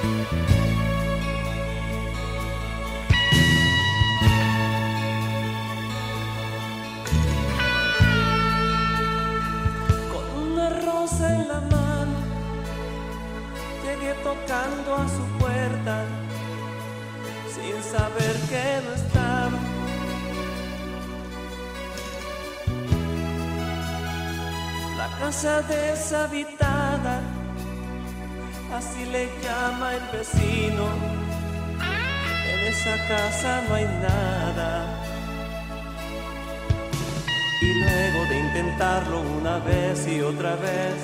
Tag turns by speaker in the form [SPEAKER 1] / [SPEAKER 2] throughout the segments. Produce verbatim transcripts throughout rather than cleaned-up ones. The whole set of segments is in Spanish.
[SPEAKER 1] En la mano llegué tocando a su puerta sin saber que no estaba. La casa deshabitada, así le llama el vecino. En esa casa no hay nada. Y luego de intentarlo una vez y otra vez,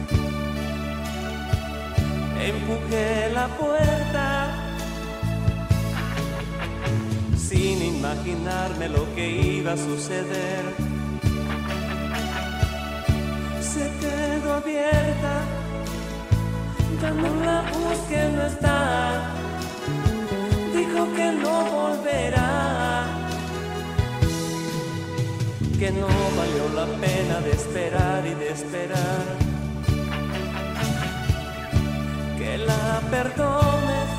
[SPEAKER 1] empujé la puerta sin imaginarme lo que iba a suceder. Se quedó abierta, ya no la busqué, no está. Dijo que no volverá, que no valió la pena de esperar y de esperar. Que la perdones,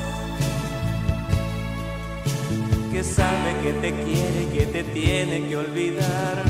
[SPEAKER 1] que sabe que te quiere y que te tiene que olvidar.